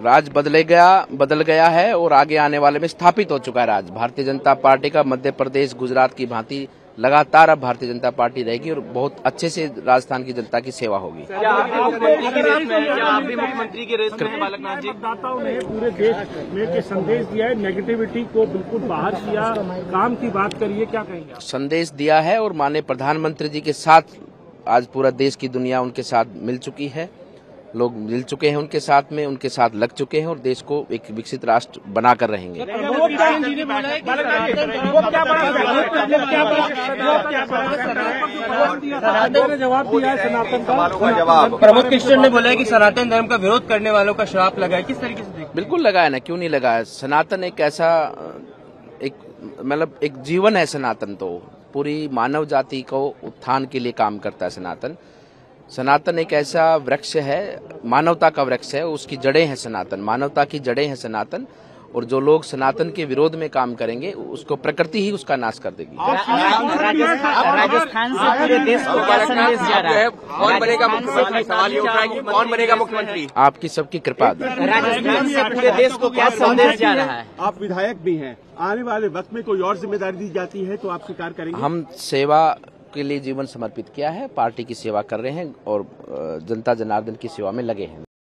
राज बदल गया है और आगे आने वाले में स्थापित हो चुका है राज। भारतीय जनता पार्टी का मध्य प्रदेश, गुजरात की भांति लगातार अब भारतीय जनता पार्टी रहेगी और बहुत अच्छे से राजस्थान की जनता की सेवा होगी। क्या आप भी मुख्यमंत्री के रेस में बालकनाथ जी? मतदाताओं ने पूरे देश में के संदेश दिया है, नेगेटिविटी को बिल्कुल बाहर किया, काम की बात करिए, क्या कहेंगे? संदेश दिया है और माननीय प्रधानमंत्री जी के साथ आज पूरा देश की दुनिया उनके साथ मिल चुकी है, लोग मिल चुके हैं उनके साथ में, उनके साथ लग चुके हैं और देश को एक विकसित राष्ट्र बनाकर रहेंगे। जवाब दिया है सनातन का। प्रमोद कृष्ण ने बोला है कि सनातन धर्म का विरोध करने वालों का श्राप लगा है, किस तरीके से देखते? बिल्कुल लगाया ना, क्यों नहीं लगाया। सनातन एक ऐसा मतलब एक जीवन है। सनातन तो पूरी मानव जाति को उत्थान के लिए काम करता है। सनातन एक ऐसा वृक्ष है, मानवता का वृक्ष है, उसकी जड़ें हैं सनातन, मानवता की जड़ें हैं सनातन। और जो लोग सनातन के विरोध में काम करेंगे उसको प्रकृति ही उसका नाश कर देगी। राजस्थान से पूरे देश को क्या संदेश जा रहा है? कौन बनेगा मुख्यमंत्री? सवाल ये उठा है कि कौन बनेगा मुख्यमंत्री? आपकी सबकी कृपा। राजस्थान से पूरे देश को क्या संदेश जा रहा है? आप विधायक भी हैं, आने वाले वक्त में कोई और जिम्मेदारी दी जाती है तो आप स्वीकार करेंगे? हम सेवा के लिए जीवन समर्पित किया है, पार्टी की सेवा कर रहे हैं और जनता जनार्दन की सेवा में लगे हैं।